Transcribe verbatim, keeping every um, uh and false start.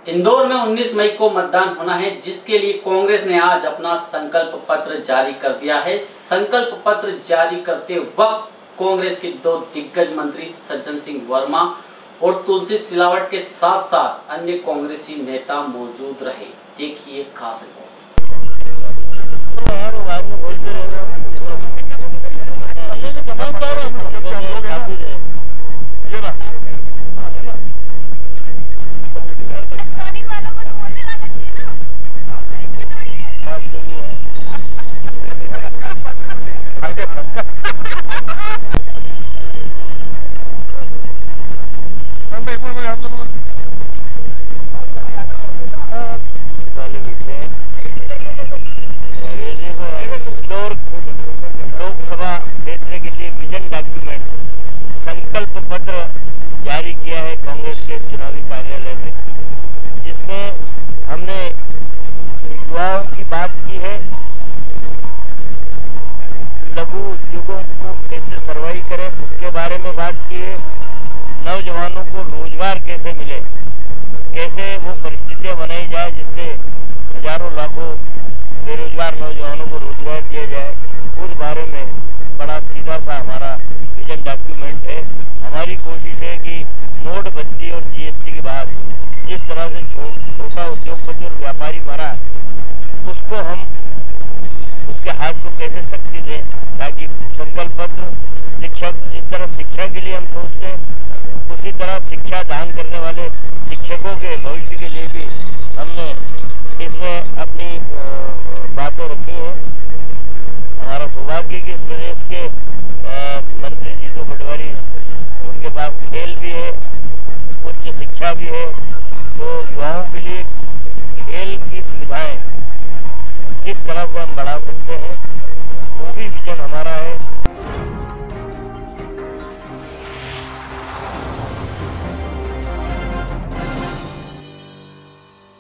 इंदौर में उन्नीस मई को मतदान होना है, जिसके लिए कांग्रेस ने आज अपना संकल्प पत्र जारी कर दिया है। संकल्प पत्र जारी करते वक्त कांग्रेस के दो दिग्गज मंत्री सज्जन सिंह वर्मा और तुलसी सिलावट के साथ साथ अन्य कांग्रेसी नेता मौजूद रहे। देखिए खास रिपोर्ट। लोकसभा क्षेत्र के लिए विजन डॉक्यूमेंट संकल्प पत्र जारी किया है कांग्रेस के चुनावी कार्यालय में, जिसमें हमने युवाओं की बात की है, लघु उद्योगों को कैसे सर्वाइव करें उसके बारे में बात की है, नौजवानों को रोजगार कैसे मिले, कैसे वो परिस्थितियां बनाई जाए जिससे हजारों लाखों बेरोजगार नौजवानों को रोजगार दिया जाए, उस बारे में बड़ा सीधा सा हमारा विजन डॉक्यूमेंट है। हमारी कोशिश है कि नोटबंदी और जीएसटी के बाद जिस तरह से छो, छोटा उद्योगपति और व्यापारी मरा, उसको हम उसके हाथ को कैसे शक्ति दें, ताकि संकल्प पत्र शिक्षक जिस तरह शिक्षा के लिए हम सोचते हैं, उसी तरह शिक्षा दान करने वाले शिक्षकों के भविष्य के लिए भी हमने इसमें अपनी बातें रखी हैं। हमारा सौभाग्य कि इस प्रदेश के आ, मंत्री जीतू पटवारी, उनके पास खेल भी है, उच्च शिक्षा भी है, तो युवाओं के लिए खेल की सुविधाएं किस तरह से हम बढ़ा सकते हैं, वो भी विजन हमारा है।